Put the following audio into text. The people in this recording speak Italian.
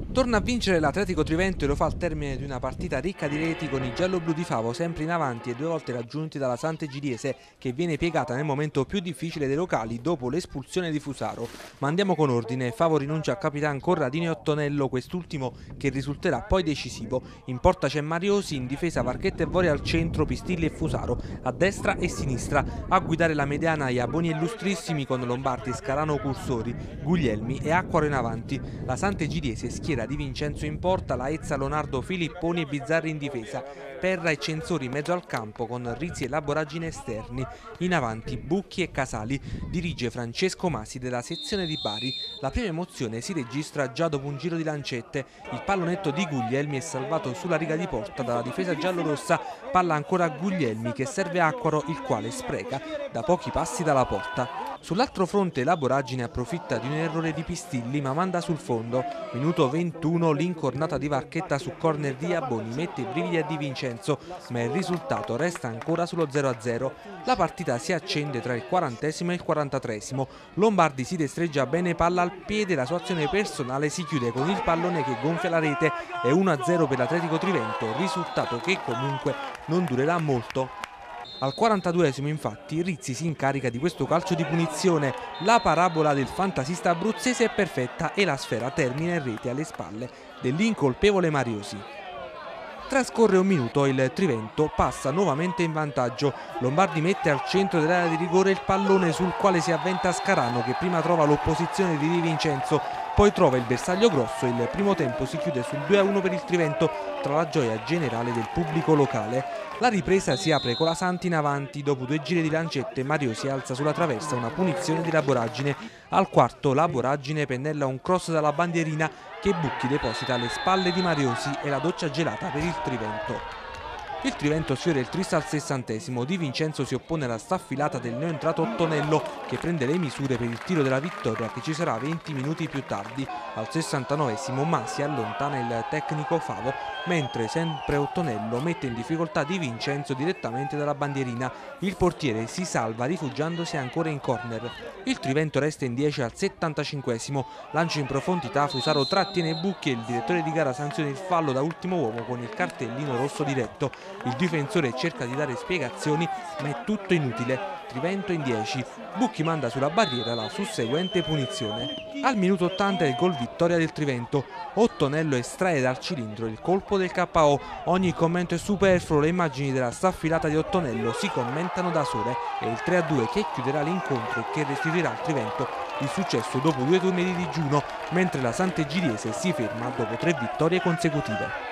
Torna a vincere l'Atletico Trivento e lo fa al termine di una partita ricca di reti con i gialloblu di Favo sempre in avanti e due volte raggiunti dalla Sant'Egidiese che viene piegata nel momento più difficile dei locali dopo l'espulsione di Fusaro. Ma andiamo con ordine, Favo rinuncia a capitan Corradini e Ottonello, quest'ultimo che risulterà poi decisivo. In porta c'è Mariosi, in difesa Varchetta e Vori al centro, Pistilli e Fusaro a destra e sinistra. A guidare la mediana Iaboni e Lustrissimi con Lombardi e Scarano cursori, Guglielmi e Acquaro in avanti. La Sant'Egidiese schiera Di Vincenzo in porta, Laezza, Leonardo, Filipponi e Bizzarri in difesa, Perra e Censori in mezzo al campo con Rizzi e Laboragine esterni, in avanti Bucchi e Casali. Dirige Francesco Masi della sezione di Bari. La prima emozione si registra già dopo un giro di lancette, il pallonetto di Guglielmi è salvato sulla riga di porta dalla difesa giallorossa, palla ancora a Guglielmi che serve Acquaro, il quale spreca da pochi passi dalla porta. Sull'altro fronte Laboragine approfitta di un errore di Pistilli ma manda sul fondo. Minuto 21, l'incornata di Varchetta su corner di Iaboni mette i brividi a Di Vincenzo, ma il risultato resta ancora sullo 0-0. La partita si accende tra il 40° e il 43°. Lombardi si destreggia bene palla al piede, la sua azione personale si chiude con il pallone che gonfia la rete e 1-0 per l'Atletico Trivento, risultato che comunque non durerà molto. Al 42° infatti Rizzi si incarica di questo calcio di punizione, la parabola del fantasista abruzzese è perfetta e la sfera termina in rete alle spalle dell'incolpevole Mariosi. Trascorre un minuto e il Trivento passa nuovamente in vantaggio. Lombardi mette al centro dell'area di rigore il pallone sul quale si avventa Scarano che prima trova l'opposizione di Di Vincenzo, poi trova il bersaglio grosso e il primo tempo si chiude sul 2-1 per il Trivento tra la gioia generale del pubblico locale. La ripresa si apre con la Santi in avanti, dopo due giri di lancette Mario si alza sulla traversa, una punizione di Laboragine. Al quarto Laboragine pennella un cross dalla bandierina che Bucchi deposita alle spalle di Mariosi e la doccia gelata per il Trivento. Il Trivento sfiora il tris al 60°, Di Vincenzo si oppone alla staffilata del neoentrato Ottonello che prende le misure per il tiro della vittoria che ci sarà 20 minuti più tardi. Al 69° Masi allontana il tecnico Favo, mentre sempre Ottonello mette in difficoltà Di Vincenzo direttamente dalla bandierina. Il portiere si salva rifugiandosi ancora in corner. Il Trivento resta in 10 al 75°, lancio in profondità, Fusaro trattiene Bucchi e il direttore di gara sanziona il fallo da ultimo uomo con il cartellino rosso diretto. Il difensore cerca di dare spiegazioni ma è tutto inutile. Trivento in 10. Bucchi manda sulla barriera la susseguente punizione. Al minuto 80 il gol vittoria del Trivento. Ottonello estrae dal cilindro il colpo del KO. Ogni commento è superfluo, le immagini della staffilata di Ottonello si commentano da sole. È il 3-2 che chiuderà l'incontro e che restituirà al Trivento il successo dopo due turni di digiuno, mentre la Sant'Egidiese si ferma dopo 3 vittorie consecutive.